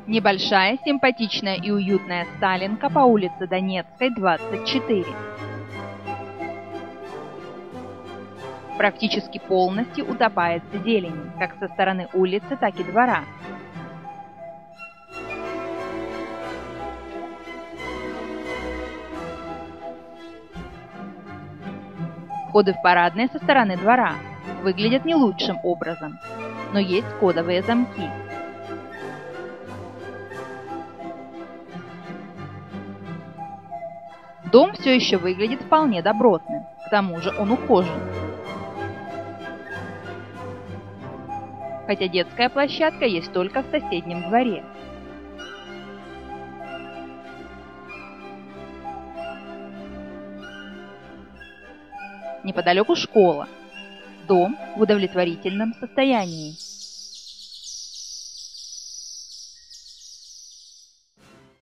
Небольшая, симпатичная и уютная Сталинка по улице Донецкой, 24. Практически полностью утопает в зелени, как со стороны улицы, так и двора. Входы в парадные со стороны двора выглядят не лучшим образом, но есть кодовые замки. Дом все еще выглядит вполне добротным, к тому же он ухожен. Хотя детская площадка есть только в соседнем дворе. Неподалеку школа. Дом в удовлетворительном состоянии.